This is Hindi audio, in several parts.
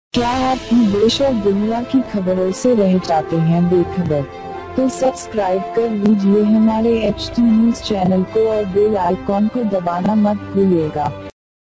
क्या आप भी देश और दुनिया की खबरों से रह जाते हैं बेखबर? तो सब्सक्राइब कर लीजिए हमारे HT न्यूज चैनल को और बेल आइकॉन को दबाना मत भूलिएगा।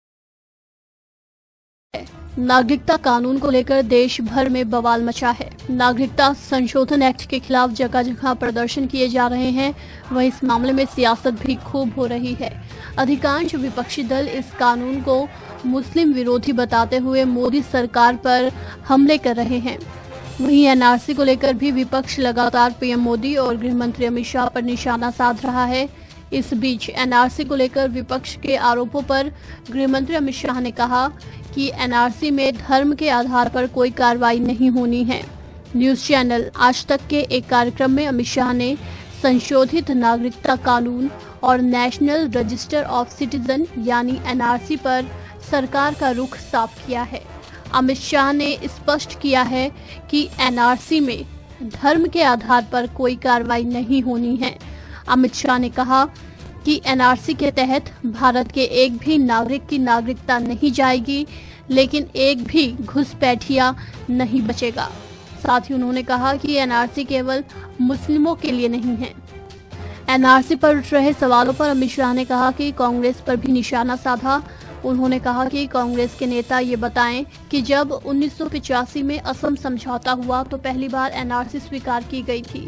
नागरिकता कानून को लेकर देश भर में बवाल मचा है। नागरिकता संशोधन एक्ट के खिलाफ जगह जगह प्रदर्शन किए जा रहे हैं। वहीं इस मामले में सियासत भी खूब हो रही है। अधिकांश विपक्षी दल इस कानून को मुस्लिम विरोधी बताते हुए मोदी सरकार पर हमले कर रहे हैं। वहीं एनआरसी को लेकर भी विपक्ष लगातार पीएम मोदी और गृह मंत्री अमित शाह पर निशाना साध रहा है। इस बीच एनआरसी को लेकर विपक्ष के आरोपों पर गृह मंत्री अमित शाह ने कहा कि एनआरसी में धर्म के आधार पर कोई कार्रवाई नहीं होनी है। न्यूज चैनल आज तक के एक कार्यक्रम में अमित शाह ने संशोधित नागरिकता कानून और नेशनल रजिस्टर ऑफ सिटीजन यानी एनआरसी पर सरकार का रुख साफ किया है। अमित शाह ने स्पष्ट किया है कि एनआरसी में धर्म के आधार पर कोई कार्रवाई नहीं होनी है। अमित शाह ने कहा कि एनआरसी के तहत भारत के एक भी नागरिक की नागरिकता नहीं जाएगी, लेकिन एक भी घुसपैठिया नहीं बचेगा। साथ ही उन्होंने कहा कि एनआरसी केवल मुस्लिमों के लिए नहीं है। एनआरसी पर उठ रहे सवालों पर अमित शाह ने कहा कि कांग्रेस पर भी निशाना साधा। उन्होंने कहा कि कांग्रेस के नेता ये बताएं कि जब 1985 में असम समझौता हुआ तो पहली बार एनआरसी स्वीकार की गई थी।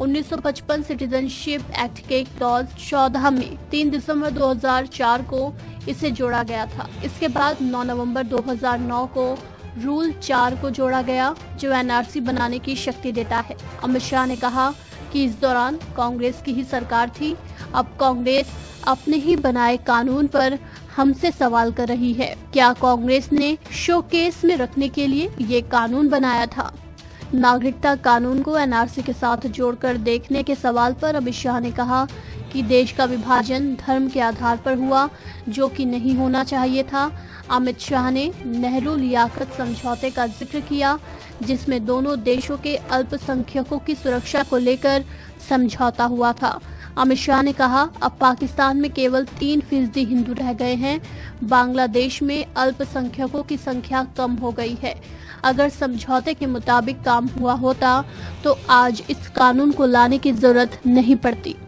1955 सिटीजनशिप एक्ट के क्लॉज 14 में 3 दिसंबर 2004 को इसे जोड़ा गया था। इसके बाद 9 नवंबर 2009 को रूल 4 को जोड़ा गया, जो एनआरसी बनाने की शक्ति देता है। अमित शाह ने कहा कि इस दौरान कांग्रेस की ही सरकार थी। अब कांग्रेस अपने ही बनाए कानून पर हमसे सवाल कर रही है। क्या कांग्रेस ने शोकेस में रखने के लिए ये कानून बनाया था? नागरिकता कानून को एनआरसी के साथ जोड़कर देखने के सवाल पर अमित शाह ने कहा कि देश का विभाजन धर्म के आधार पर हुआ, जो कि नहीं होना चाहिए था। अमित शाह ने नेहरू लियाकत समझौते का जिक्र किया, जिसमें दोनों देशों के अल्पसंख्यकों की सुरक्षा को लेकर समझौता हुआ था। अमित शाह ने कहा, अब पाकिस्तान में केवल 3% हिंदू रह गए हैं। बांग्लादेश में अल्पसंख्यकों की संख्या कम हो गई है। अगर समझौते के मुताबिक काम हुआ होता तो आज इस कानून को लाने की जरूरत नहीं पड़ती।